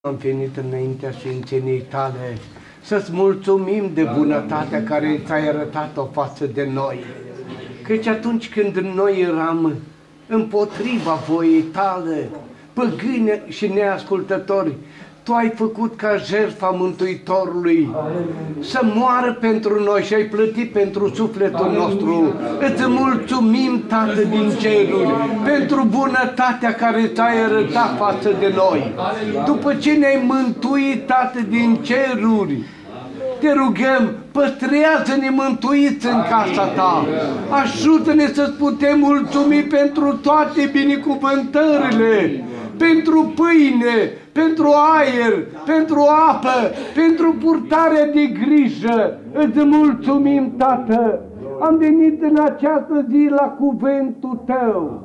Am venit înaintea Sfințeniei Tale să-ți mulțumim de bunătatea care ți-ai arătat-o față de noi. Căci atunci când noi eram împotriva voiei Tale, păgâni și neascultători, Tu ai făcut ca jertfa Mântuitorului să moară pentru noi și ai plătit pentru sufletul nostru. Îți mulțumim, Tată din ceruri, pentru bunătatea care ți-ai arătat față de noi. După ce ne-ai mântuit, Tată din ceruri, te rugăm, păstrează-ne mântuiți în casa Ta. Ajută-ne să-ți putem mulțumi pentru toate binecuvântările, pentru pâine, pentru aer, pentru apă, pentru purtarea de grijă. Îți mulțumim, Tată. Am venit în această zi la cuvântul Tău.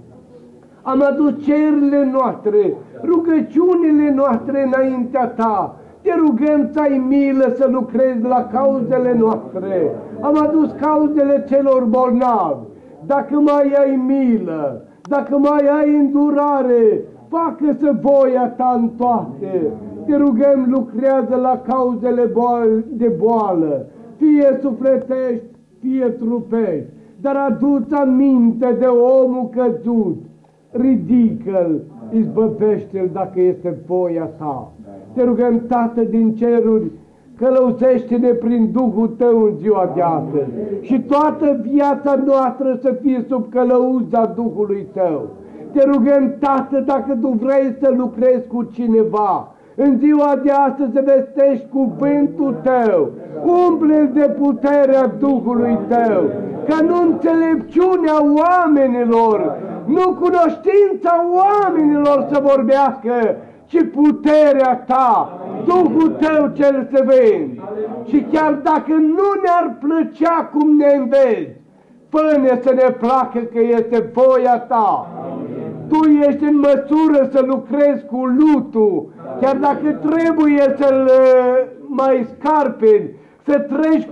Am adus cererile noastre, rugăciunile noastre înaintea Ta. Te rugăm să ai milă să lucrezi la cauzele noastre. Am adus cauzele celor bolnavi. Dacă mai ai milă, dacă mai ai îndurare, facă-să voia Ta în toate. Te rugăm, lucrează la cauzele de boală, fie sufletești, fie trupești, dar adu-ți aminte de omul căzut. Ridică-l, izbăvește-l dacă este voia Ta. Te rugăm, Tată din ceruri, călăuzește-ne prin Duhul Tău în ziua de astăzi și toată viața noastră să fie sub călăuza Duhului Tău. Te rugăm, Tată, dacă Tu vrei să lucrezi cu cineva, în ziua de astăzi să vestești cuvântul Tău, umple-l de puterea Duhului Tău, ca nu înțelepciunea oamenilor, nu cunoștința oamenilor să vorbească, ci puterea Ta, Duhul Tău cel sfânt. Și chiar dacă nu ne-ar plăcea cum ne înveți, fă-ne să ne placă că este voia Ta. Tu ești în măsură să lucrezi cu lutul, chiar dacă trebuie să-l mai scarpeni, să treci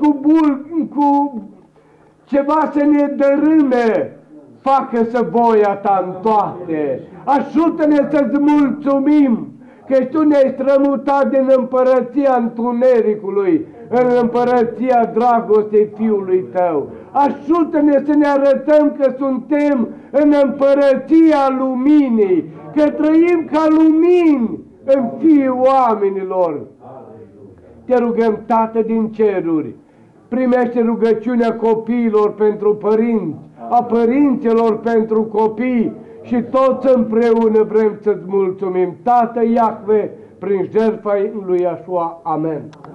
cu ceva să ne dărâme, facă-să voia Ta în toate. Ajută-ne să-ți mulțumim că Tu ne-ai strămutat din împărăția întunericului în împărăția dragostei Fiului Tău. Ajută-ne să ne arătăm că suntem în împărăția luminii, că trăim ca lumini în fiii oamenilor. Te rugăm, Tată din ceruri, primește rugăciunea copiilor pentru părinți, a părinților pentru copii și toți împreună vrem să-ți mulțumim, Tată Iahve, prin jertfa lui Iesua. Amen.